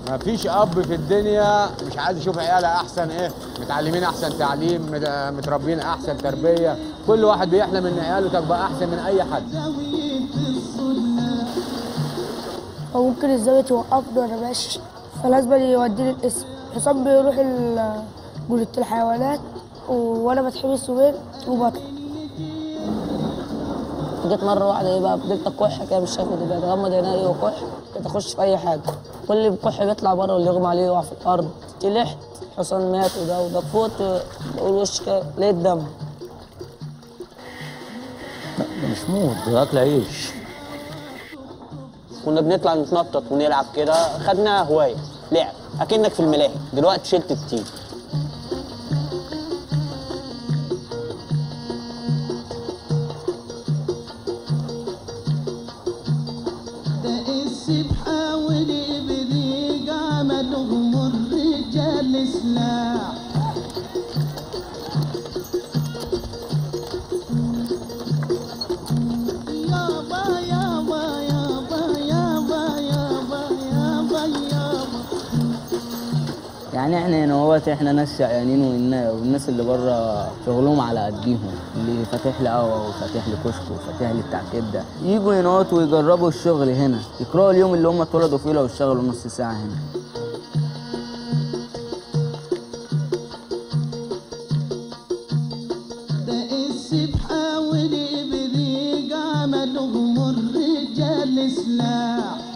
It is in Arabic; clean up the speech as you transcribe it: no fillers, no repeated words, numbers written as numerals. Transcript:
مفيش اب في الدنيا مش عايز يشوف عياله احسن ايه، متعلمين احسن تعليم، متربيين احسن تربيه، كل واحد بيحلم ان عياله تبقى احسن من اي حد. هو ممكن الزاويه توقفني وانا ماشي، فلازم يوديني القسم. حسام بيروح جنينه الحيوانات وانا بتحبس وين وبطل. جيت مره واحده ايه بقى، فضلت اكح كده مش شايف اللي بغمض عيني واكح، كنت اخش في اي حاجه، كل اللي بيكح بيطلع بره واللي يغمى عليه يقع في الارض. طلعت حصان مات وده فوت، بقول وش كده لقيت دم. لا ده مش موت، ده اكل عيش. كنا بنطلع نتنطط ونلعب كده، خدناها هوايه لعب اكنك في الملاهي. دلوقتي شلت التيم. يعني احنا هنا احنا ناس شقيانين والناس اللي بره شغلهم على قديهم، اللي فاتح لي قهوه وفاتح لي كشك وفاتح لي بتاع كبده، يجوا هنا ويجربوا الشغل هنا، يكرهوا اليوم اللي هم اتولدوا فيه لو اشتغلوا نص ساعه هنا. السبحه والابريق عملهم الرجال سلاح.